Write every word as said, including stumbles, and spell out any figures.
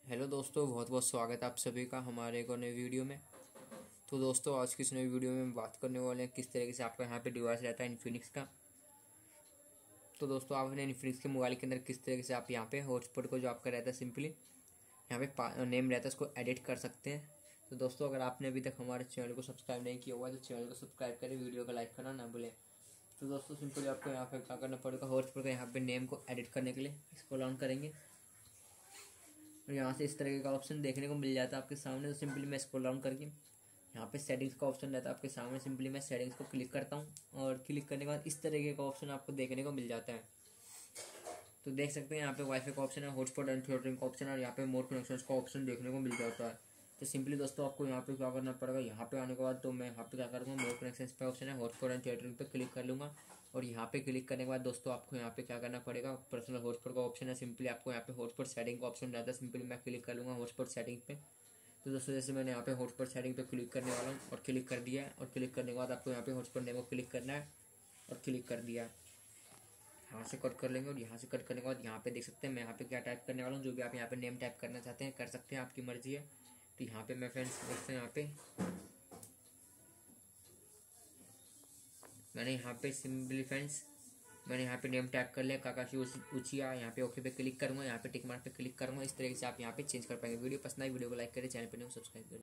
Hello दोस्तों, बहुत बहुत स्वागत है आप सभी का हमारे एक और नई वीडियो में। तो दोस्तों, आज की इस नई वीडियो में हम बात करने वाले हैं किस तरीके से आपका यहाँ पे डिवाइस रहता है इन्फिनिक्स का। तो दोस्तों, आप अपने इन्फिनिक्स के मोबाइल के अंदर किस तरीके से आप यहाँ पे हॉटस्पॉट को जो आपका रहता है सिंपली यहाँ पे नेम रहता है उसको एडिट कर सकते हैं। तो दोस्तों, अगर आपने अभी तक हमारे चैनल को सब्सक्राइब नहीं किया हुआ है तो चैनल को सब्सक्राइब करें, वीडियो को लाइक करना ना भूलें। तो दोस्तों, सिंपली आपको यहाँ पे क्या करना पड़ेगा, हॉटस्पॉट का यहाँ पे नेम को एडिट करने के लिए इसको लॉन्च करेंगे और यहाँ से इस तरीके का ऑप्शन देखने को मिल जाता है आपके सामने। तो सिंपली मैं स्क्रॉल डाउन करके यहाँ पे सेटिंग्स का ऑप्शन रहता है आपके सामने, सिंपली मैं सेटिंग्स को क्लिक करता हूँ और क्लिक करने के बाद इस तरीके का ऑप्शन आपको देखने को मिल जाता है। तो देख सकते हैं यहाँ पे वाईफाई का ऑप्शन है, हॉटस्पॉट एंड फिल्टरिंग का ऑप्शन है और यहाँ पे मोर कनेक्शंस का ऑप्शन देखने को मिल जाता है। तो सिंपली दोस्तों, आपको यहाँ पे क्या करना पड़ेगा, यहाँ पे आने के बाद तो मैं यहाँ पे क्या करूँगा, मोर कनेक्शंस पे ऑप्शन है, हॉटस्पॉट एंड फिल्टरिंग पे क्लिक कर लूँगा और यहाँ पे क्लिक करने के बाद दोस्तों आपको यहाँ पे क्या करना पड़ेगा, पर्सनल हॉटस्पॉट का ऑप्शन है, सिंपली आपको यहाँ पे हॉटस्पॉट सेटिंग का ऑप्शन रहता है, सिंपली मैं क्लिक कर लूँगा हॉटस्पॉट सेटिंग पे। तो दोस्तों, जैसे मैंने यहाँ पे हॉटस्पॉट सेटिंग पे क्लिक करने वाला हूँ और क्लिक कर दिया है और क्लिक करने के बाद आपको यहाँ पे हॉटस्पॉट नेम को क्लिक करना है और क्लिक कर दिया है। यहाँ से कट कर लेंगे और यहाँ से कट करने के बाद यहाँ पे देख सकते हैं मैं यहाँ पे क्या टाइप करने वाला हूँ, जो भी आप यहाँ पे नेम टाइप करना चाहते हैं कर सकते हैं, आपकी मर्जी है। तो यहाँ पे मैं फ्रेंड्स देखते हैं यहाँ पे मैंने यहाँ पे सिंपली फ्रेंड्स मैंने यहाँ पे नेम टाइप कर लिया, काकाशी उचिया। यहाँ पे ओके पे क्लिक करूँगा, यहाँ पे टिक मार्क पे क्लिक करूँगा। इस तरीके से आप यहाँ पे चेंज कर पाएंगे। वीडियो पसंद आई वीडियो को लाइक करें, चैनल पर न्यू सब्सक्राइब करें।